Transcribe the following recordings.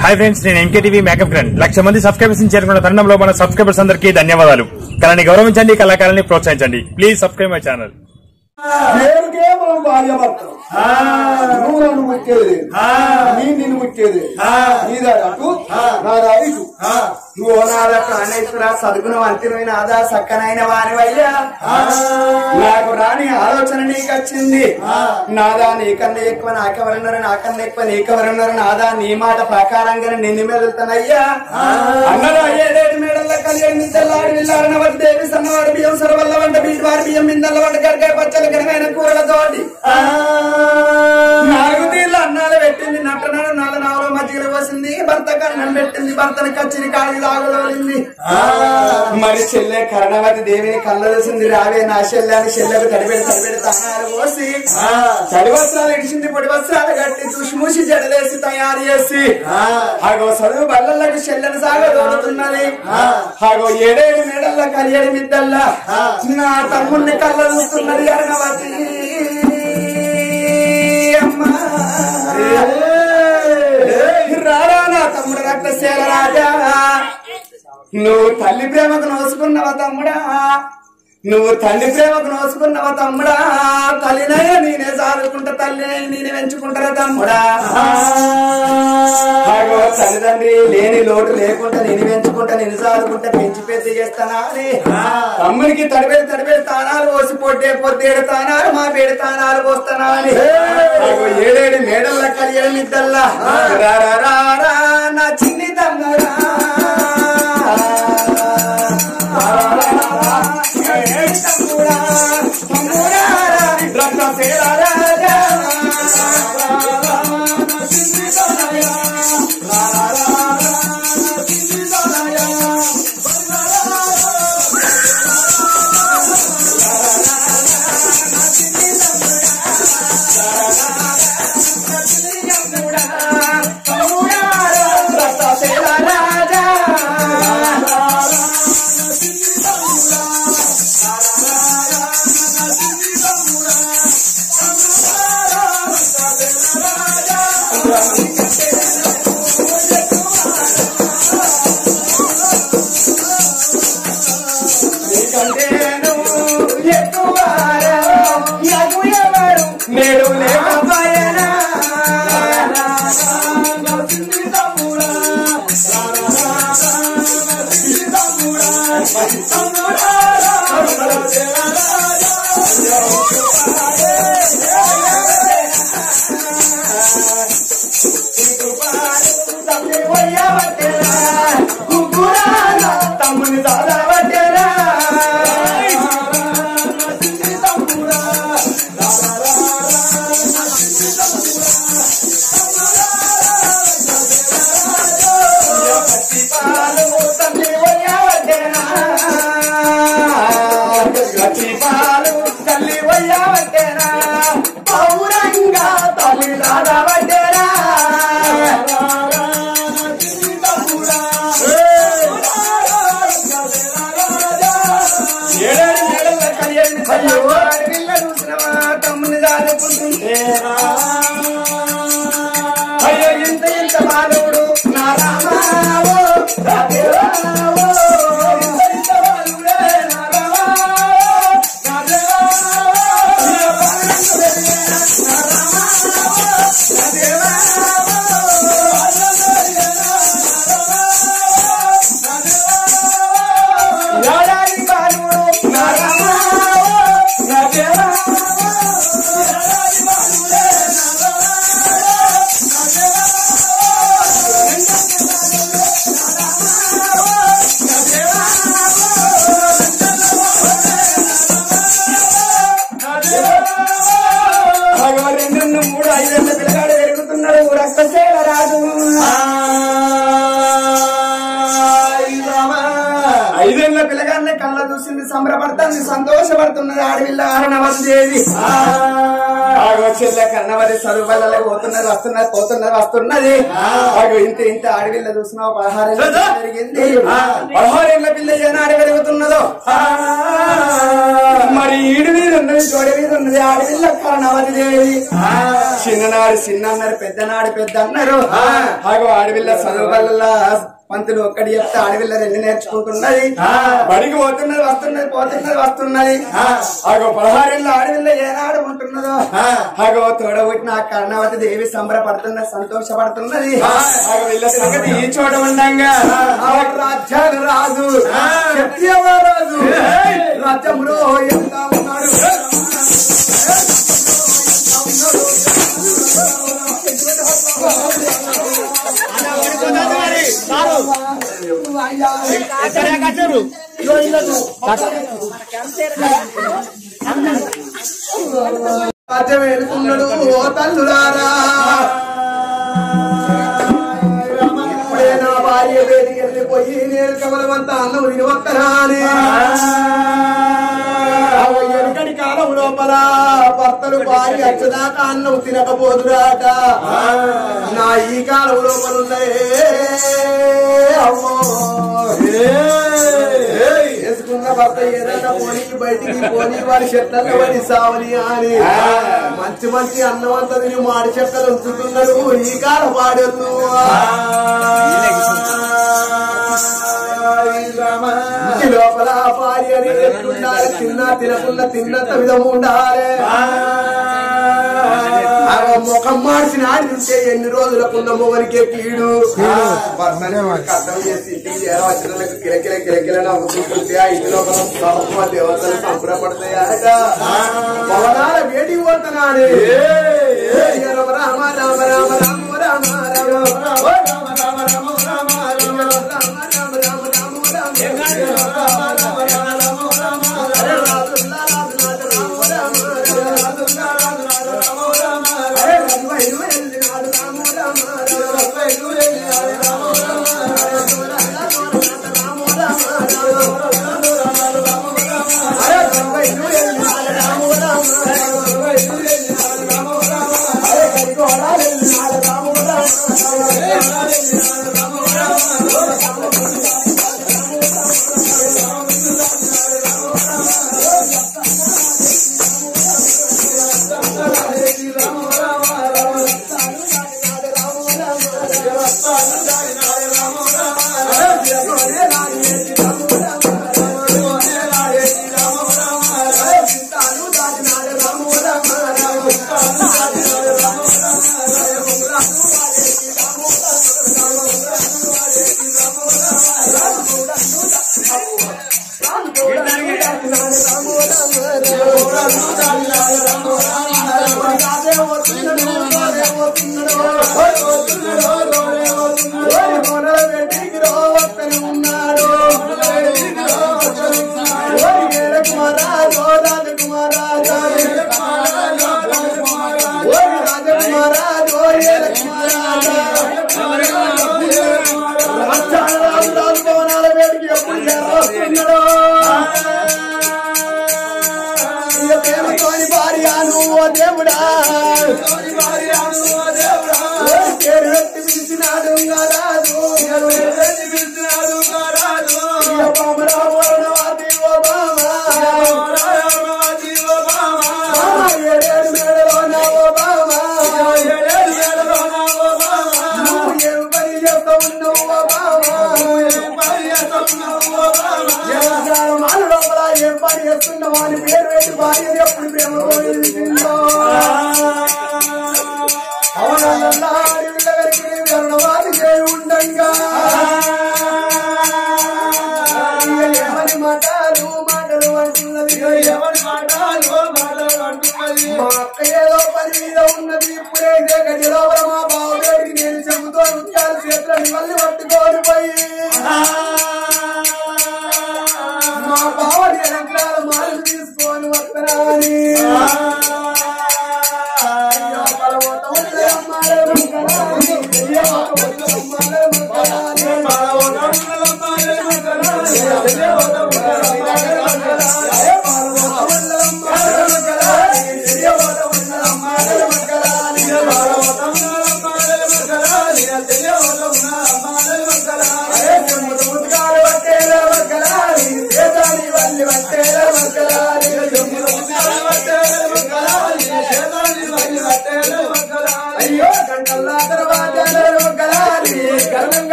Hi friends, నేను MKTV makeup grand 1,00,000 మంది subscribers చేరుకున్న తరుణంలో మన సబ్స్క్రైబర్స్ అందరికీ ధన్యవాదాలు. కళని గౌరవించండి, కళాకారాన్ని ప్రోత్సహించండి. Please subscribe my channel. భార్య భర్త నువ్వు నన్ను ముట్టేది నిన్ను ముట్టేది నీదా అటు నాదా ఇటు నువ్వు నాదా ప్రాణేశ్వర సదుగుణ అంతిమైన ఆదా సక్కనైన వానివయ్యా నాకు రాని ఆలోచన నీకు వచ్చింది. నాదా నీకన్నా ఎక్కువ నాకెవరున్నారు, నాకన్నా ఎక్కువ నీకెవరున్నారు. నాదా నీ మాట ప్రకారంగానే నిన్ను మెదులుతానయ్యా. అన్నదా 7 మేడల్లో కలిగి నిద్దలాడి నిల్లారన దేవి సన్నవాడి బియ్యం సరవల్ల వంట బీటి వారి బియ్యం మిందల్ల వంట కరికాయ పచ్చల ఘనమైన కూరలతోటి 4 తీర్లు అన్నాలు పెట్టింది. నట్టనాడు 4 నావలో మజ్జిగలు పోసింది. భర్త కన్నం పెట్టింది. భర్తను కచ్చిని కాడి లాగులోలింది. మరి చెల్లె కరణవతి దేవిని కళ్ళదోసింది. రావే నా చెల్లెని చెల్లెకు తడిపెడి తానాలు పోసి తడి వస్త్రాలు ఇడిచింది. పొడి వస్త్రాలు కట్టి తుషిమూసి జడలేసి తయారు చేసి ఆగో చదువు బల్లలకు చెల్లెని సాగదోడుతున్నది. ఆగో 7 మేడల్లో కలియడి మిద్దల్లా నా తమ్ముడిని కళ్ళదూస్తున్నది కరణవతి. రారా నా తమ్ముడు రక్తశీల రాజా, నువ్వు తల్లి ప్రేమకు నోసుకున్నావా తమ్ముడా, నువ్వు తండ్రి ప్రేమకు నోసుకున్నావా తమ్ముడా. తల్లినైనా నేనే సాదుకుంటా, తల్లినైనా నేనే పెంచుకుంటారా తమ్ముడా. తల్లిదండ్రి లేని లోటు లేకుండా నేను పెంచుకుంటా, నేను సాదుకుంటా, పెంచి పెద్ద చేస్తానా అని తమ్మునికి తడిపేడి తానాలు పోసి పొద్దేడు తానాలు మా పేడు తానాలు పోస్తానా అని 7 మేడల్ల కలియడం ఇద్దల్లా రారా నా చిన్ని తమ్ముడా. నేడు లేకపోయేనా తమ్ముని దాదావట్టేరా పాలు తల్లి వయ్యావట్టేరా పౌరంగా తల్లి దాదావట్టేరా సంబరపడుతుంది సంతోషపడుతున్నది ఆడవిల్ల కర్ణవదేవి చెల్లె కర్ణవది చదువులలో పోతున్నది వస్తున్నది ఇంత ఆడవిల్ల చూసినావు 16 జరిగింది 16 పిల్ల ఏనాడు పెరుగుతున్నదో మరి ఈడు మీద ఉన్నది తోడి మీద ఉన్నది ఆడవిల్ల కర్ణవది దేవి చిన్ననాడు చిన్న అన్నారు పెద్దనాడు పెద్ద అన్నారు ఆడవిల్ల చదువులలో పంతులు ఒక్కటి చెప్తే ఆడవిల్ల 2 నేర్చుకుంటున్నది బడికి వస్తున్నది ఆగో 16 ఆడవిల్ల ఏనాడు ఉంటున్నదో ఆగో తోడబుట్టిన ఆ కర్ణవతి దేవి సంబరపడుతున్నది సంతోషపడుతున్నది ఆగో వీళ్ళ సంగతి ఈ చోట ఉండంగా రాజ్యాలు రాజు రాజు రాజ్యంలో ఎంత ఉన్నాడు రాజ్యం వెళ్తున్నాడు ఓ తల్లులారా ఇప్పుడే నా భార్య వేదికి వెళ్ళిపోయి నేను కమలమంతా అన్నం వినవత్తరాని ఎనకటి కాలం లోపల భర్తలు భార్య వచ్చేదాకా అన్నం తినకపోదురాట నా ఈ కాలం లోపల అమ్మో వేసుకున్న భర్త ఏదైనా పోనీకి బయటికి పోనీ వారి చెట్లలో పడి సావని అని మంచి మంచి అన్నం అంతా తిని మాడి చెక్కలు ఉంచుతున్నారు ఈ కాలం పాడేళ్ళు లోపల భార్య అని ఎట్లుండాలి తిన్నా తినకుండా తిన్నంత విధము ఉండాలి ముఖం మార్చిన ఆడితే ఎన్ని రోజులకున్న మొగనికే కీడు కథం చేసి ఇంటికి చేరవచ్చులకు కిలకిల నవ్వుతుంటే ఆ ఇంటి లోపల దేవతలు సంబరపడతాయట భవనాల వేడికి పోతున్నాడు రామ రామ రామ రామ రామ రామ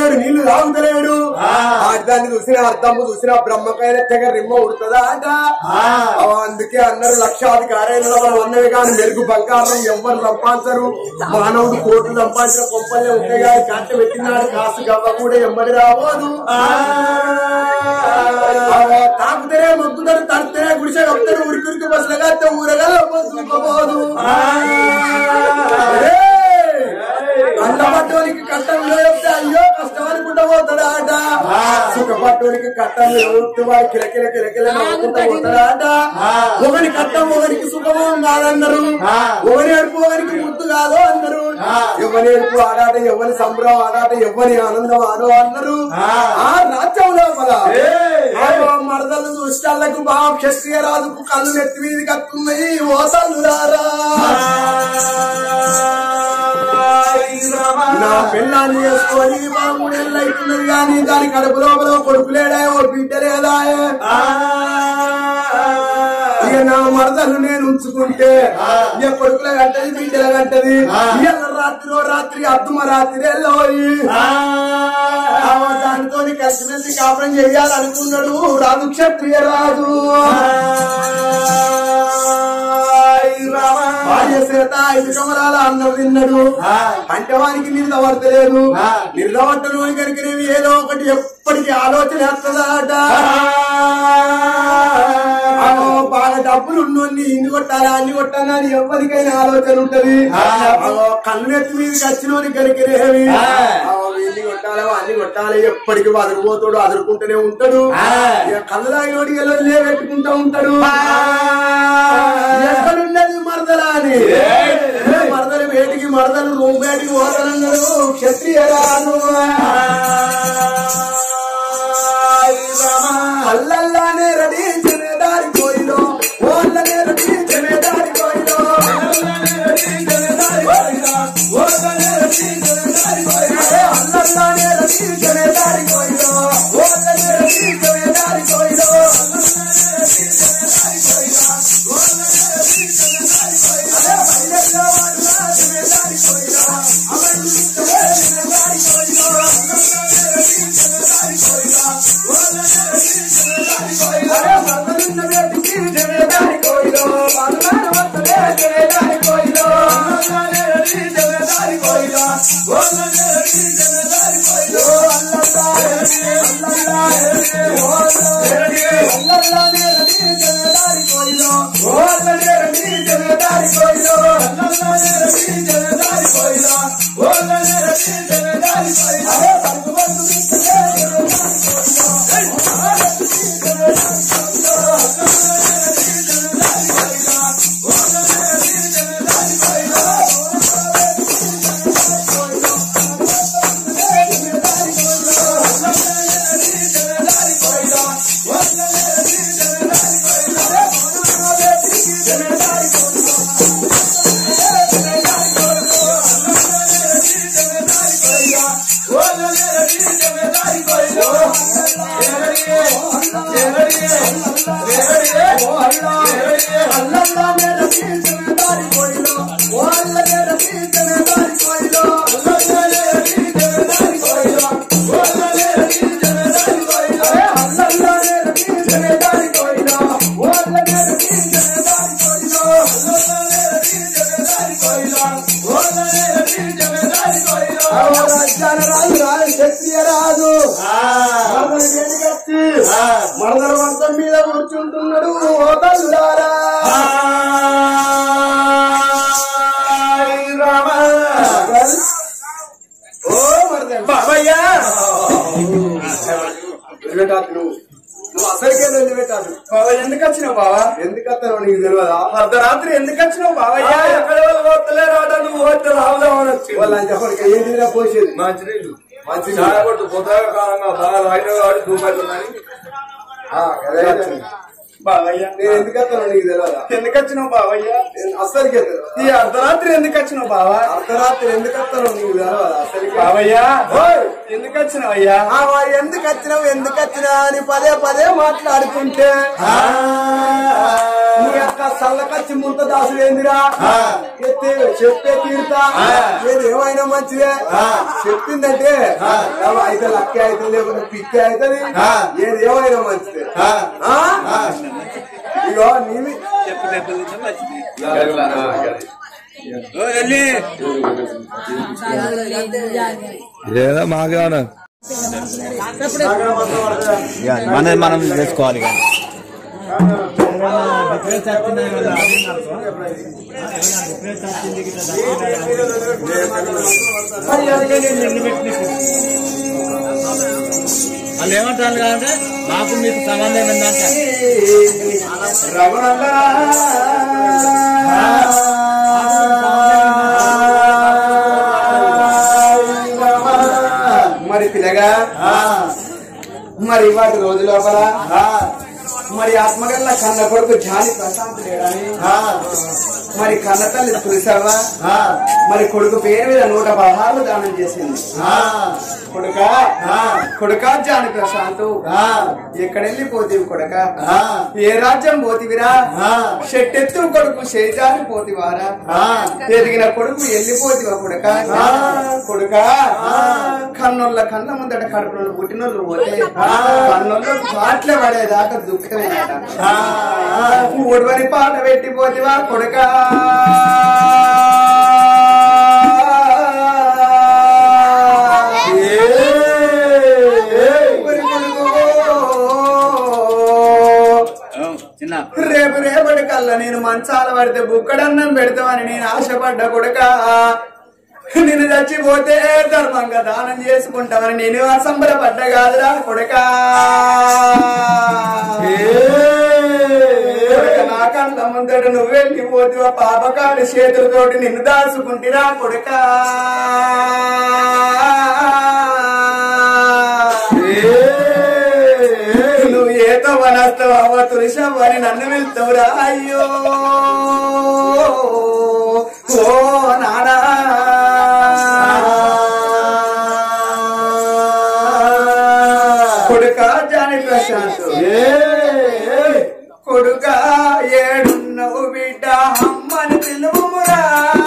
తింటలేడు నీళ్లు తాగుతలేడు దాన్ని చూసిన అర్థము చూసిన బ్రహ్మకైన తెగ రిమ్మ ఉడుతుందా అంట అందుకే అన్నారు లక్షాధికారైన ఉన్నవి కానీ మెరుగు బంగారం ఎవరు సంపాదించరు మానవుడు కోట్లు సంపాదించిన కొంపలే ఉంటాయి కానీ కంట పెట్టినాడు కాసు గవ్వ కూడా ఎమ్మడి రావోదు తాకుతేనే మొక్కుతారు తడితేనే గుడిసె కప్పుతారు ఉరికి బస్సులుగా ఊరగా చూపబోదు కష్టపడ్డోనికి కష్టంలో చెప్తే అయ్యో కష్టం అనుకుంటా పోతాడా ఆట సుఖపడ్డోనికి కష్టంలో చెప్తే వాడు కిలకిల కిలకిల నవ్వుకుంటా పోతాడా ఆట ఒకరి కష్టం ఒకరికి సుఖమో కాదన్నారు ఒకరి ఏడుపు ఒకరికి ముద్దు కాదో అన్నారు ఎవరి ఏడుపు ఆడాట ఎవరి సంబరం ఆడాట ఎవరి ఆనందం ఆడో అన్నారు ఆ రాజ్యం లోపల మరదలు దుష్టాలకు బాగా క్షత్రియ రాజుకు కళ్ళు నెత్తి మీద కట్టున్నాయి ఓసలు రారా నా పిల్లాన్ని చేసుకొని బాగుడేళ్ళు అవుతున్నది కానీ దాని కడుపు లోపల కొడుకు లేడా ఓ బిడ్డ లేదా ఇక నా మరదలు నేను ఉంచుకుంటే ఇక కొడుకుల గంటది బిడ్డల గంటది రాత్రి అద్దుమ రాత్రి వెళ్ళబోయి దానితో కలిసిమెలిసి కాపురం చెయ్యాలనుకున్నాడు రాజు క్షత్రియ రాజు చేత 5 కమరాల అన్నం తిన్నాడు అంటే వానికి నిర్దవర్తలేదు నిర్దవర్తను కనుకనేవి ఏదో ఒకటి ఎప్పటికీ ఆలోచన వస్తుందట బాగా డబ్బులు ఉన్నోన్ని ఇన్ని కొట్టాలా అన్ని కొట్టాలా అని ఎవరికైనా ఆలోచన ఉంటది కళ్ళు నెత్తి మీదకి వచ్చినోని కనుకనేవి ఇన్ని కొట్టాలా అన్ని కొట్టాలి ఎప్పటికీ అదురుపోతాడు అదురుకుంటూనే ఉంటాడు కళ్ళు తాగినోడికి వెళ్ళి పెట్టుకుంటూ ఉంటాడు ఎక్కడున్నది మరదలా అని మరదలు వేటికి మరదలు రూమ్ వేటికి పోతానన్నాడు క్షత్రియ రాజు అల్లల్లానే రెడీ జమేదారి కోయిలో ఓళ్ళనే రెడీ జమేదారి కోయిలో అల్లల్లానే రెడీ జమేదారి కోయిలో ఓళ్ళనే రెడీ జమేదారి కోయిలో అల్లల్లానే రెడీ జమేదారి కోయిలో ఓళ్ళనే రెడీ జమేదారి కోయిలో అల్లల్లానే రెడీ జమేదారి కోయిలో ఓళ్ళనే రెడీ జమేదారి కోయిలో అల్లల్లా వల్ల జమేదారి కోయిలో అమలు జమేదారి కోయిలో అల్లల్లానే రెడీ జమేదారి కోయిలో ఓళ్ళనే రెడీ జమేదారి కోయిలో మరదలున్న వేటికి జమేదారి కోయిలో మరదల వస్తలే జమేదారి కోయిలో అల్లల్లానే రెడీ జమేదారి కోయిలో ఓళ్ళనే రెడీ జమేదారి కోయిలో అల్లల్లానే రెడీ జమేదారి కోయిలో ఓళ్ళనే రెడీ జమేదారి కోయిలో అల్లల్లానే రెడీ జమేదారి కోయిలో ఓళ్ళనే రెడీ జమేదారి కోయిలో పరుగు పరుగు విస్తలే జమేదారి కోయిలో రాజు మరదల వంశం మీద కూర్చుంటున్నాడు ఓ తల్లులారా ఓ మరదల బాబయ్యా నువ్వు అసలుకే నిలబెట్టాడు బాబా ఎందుకు వచ్చినావు బాబా ఎందుకు వస్తావు నీకు తెలియదా అర్ధరాత్రి ఎందుకు వచ్చినావు బాబయ్యా ఎక్కడ పోతలే రాట నువ్వు పోతే రావుదామని వచ్చి వాళ్ళని చెప్పడానికి ఏం నీళ్ళ పోసేది మంచినీళ్ళు మంచి కొట్టు పొద్దుగా కాలంగా బాగా రాయిన వాడి దూపెట్టుందని బావయ్యా నేను ఎందుకు వస్తాను నీకు తెలియదా ఎందుకు వచ్చినావు బావయ్యా అస్సలకే ఈ అర్ధరాత్రి ఎందుకు వచ్చినావు బావా అర్ధరాత్రి ఎందుకు వస్తాను నీకు తెలియదా అసలు బావయ్యా ఎందుకు వచ్చినావు అయ్యా ఎందుకు వచ్చినావు అని పదే పదే మాట్లాడుతుంటే నీ యొక్క సల్లకచ్చి ముంత దాసుడు ఏందిరా చెప్పే తీరుతా ఏది ఏమైనా మంచిదే చెప్పిందంటే అయితే లక్కే అయితే లేకుండా పిక్కే అవుతుంది ఏది ఏమైనా మంచిదే ఇగో నీవి ఏదో మాకేమన్నా మనం చేసుకోవాలి వాళ్ళు ఏమంటారు అంటే మాకు మీకు సంబంధం ఏంటంటే మరి పిల్లగా మరి వాటి రోజు లోపల మరి ఆత్మగల్ల కన్న కొడుకు జాని ప్రశాంత్ లేడని మరి కన్న తల్లి తులసవ్వ మరి కొడుకు పేరు మీద 116 దానం చేసింది కొడుక జాని ప్రశాంత్ ఎక్కడెళ్ళిపోతీవి కొడుక ఏ రాజ్యం పోతివిరా షెట్టెత్తు కొడుకు షేజారి పోతివారా ఎదిగిన కొడుకు వెళ్ళిపోతివా కొడుక కన్నుల కన్న ముందట కడుపులో పుట్టినోళ్ళు పోతే కన్నుల్లో పాటలే పడేదాకా దుఃఖమేనట ఊడవని పాట పెట్టిపోతివా కొడుక రేపు రేపటి కల్లా నేను మంచాల పడితే బుక్కడన్నం పెడతామని నేను ఆశపడ్డ కొడుక నేను చచ్చిపోతే ధర్మంగా దానం చేసుకుంటామని నేను అసంబరపడ్డ కాదురా కొడుక నా కళ్ళ ముందట నువ్వు వెళ్ళిపోతువా పాపకాడి చేతులతోటి నిన్ను దాచుకుంటిరా కొడుక నువ్వు ఏతో వనస్తావా తులసవ్వని నన్ను వెళ్తావురా అయ్యో ఓ నానా కొడుక జాని ప్రశాంత్ కొడుక ఏడున్నవు బిడ్డ అమ్మని పిలువురా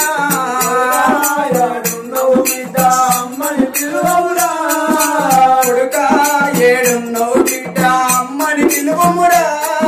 ఏడున్నవు బిడ్డ అమ్మని పిలువురా కొడుక ఏడున్నవు బిడ్డ అమ్మని పిలువురా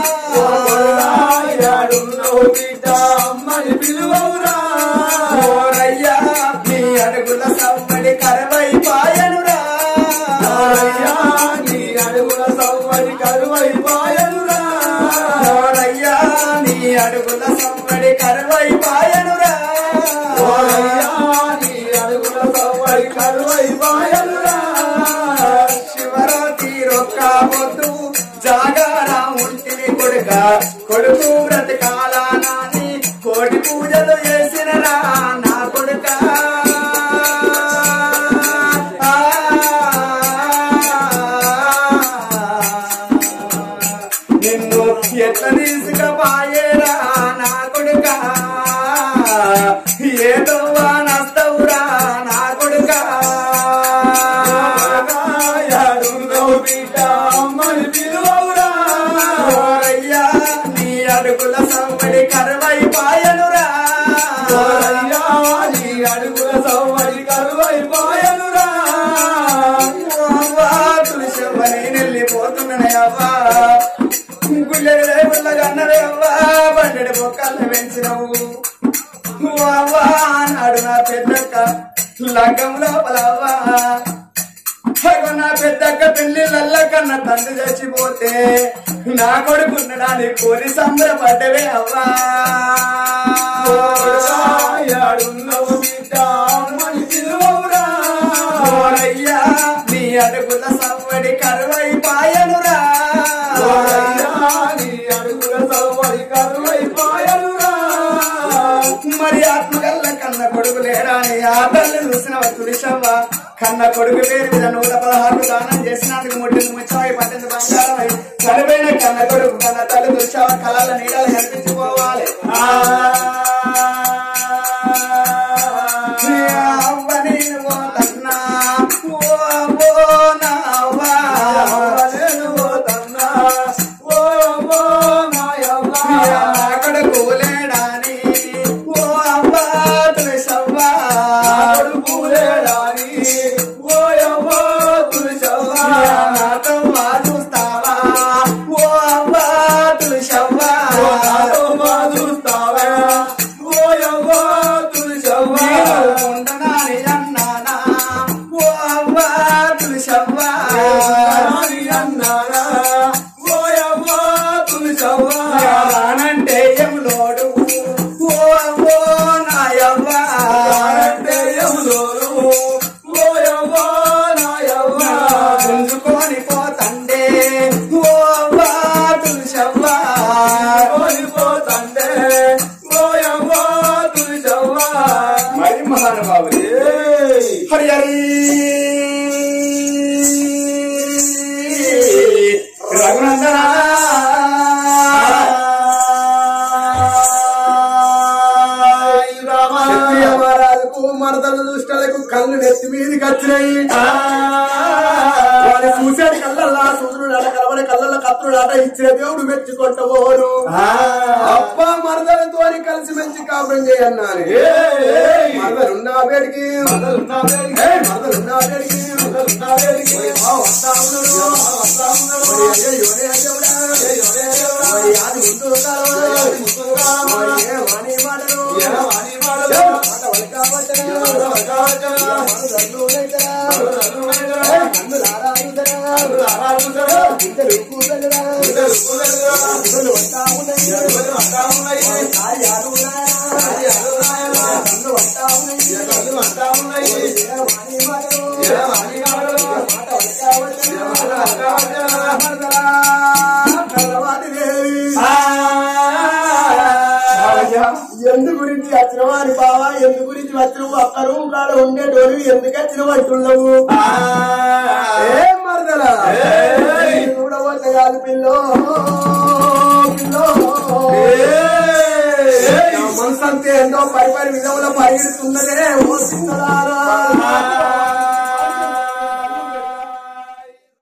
ఏడున్నవు బిడ్డ అమ్మని పిలువురా ఓరయ్యా నీ అడుగుల సవ్వడి కరవై పాయనురా ఓరయ్యా నీ అడుగుల సవ్వడి కరువై పాయనురా ఓరయ్యా నీ అడుగుల సవ్వడి కరువై పాయనురా ఓరయ్యా నీ అడుగుల సవ్వడి కరువై పాయనురా శివరాత్రి రొక్క పొద్దు జాగారా ఉంటిని కొడుక కొడుకు బ్రతకాల నాని కోటి పూజలు చేసినరా నా కొడుక నిన్ను ఎట్ల తీసుకుపోయేరా నా కొడుక ఏదో నస్తవురా నా కొడుక బిడ్డ అమ్మని పిలువవురా ఓరయ్యా నీ అడుగుల సవ్వడి కరువై పాయనురా ఓరయ్యా నీ అడుగుల సవ్వడి కరువై పాయనురా అవ్వా తులసవ్వని నెల్లిపోతున్నాయి అవ్వా గుళ్ళెడు రేపుల్లగా అన్నదే అవ్వా బండెడు బొక్కల్ని పెంచినవు అవ్వా నాడు నా పెద్దక్క లగ్గం లోపల అవ్వా నా పెద్దక్క పెళ్లిళ్ళ కన్నా తండ్రి చచ్చిపోతే నా కొడుకున్నడాన్ని కోరి సంబరపడ్డవే అవ్వా ఓరయ్యా నీ అడుగుల సవ్వడి కరువై పాయనురా నీ అడుగుల సవ్వడి కరువై పాయనురా మరి ఆత్మగల్ల కన్న కొడుకు లేరా అని ఆ తల్లి చూసిన తులసవ్వ కన్న కొడుకు పేరు మీద 116 దానం చేసినందుకు ముట్టింది ముచ్చాయి పట్టింది బంగారమై చనిపోయిన కన్న కొడుకు కన్న తల్లి తులసవ్వ కళల నీడలు కనిపించిపోవాలి అవ్వని పోతన్నా ఓ నావా కొడుకు నందనా క్షత్రియ మహారాజుకు మరదల దుష్టలకు కళ్ళు నెత్తి మీదకి వచ్చినాయి. వాడు చూసాడు కళ్ళల్లా సూర్యుడు ఆట కలవని కళ్ళల్లో కత్తుడు ఆట ఇచ్చిన దేవుడు మెచ్చుకొట్టబోను. అప్ప మరదలతో కలిసి మంచి కాపురం చేయన్నాను. మరదలున్నా వేడికి మరదలున్నా వేడికి ఎందు గురించి వచ్చినవా అని బావా, ఎందు గురించి వచ్చినవు అక్క రూమ్ కాడ ఉండేటోళ్ళు ఎందుకు వచ్చినవు అంటున్నావు. ఏం మరదలా చూడవద్ద కాదు పిల్లో పిల్లో మనసంతే ఎంతో పరిపరి విధముల పరిగెడుతున్నదే ఓ పిల్లలారా.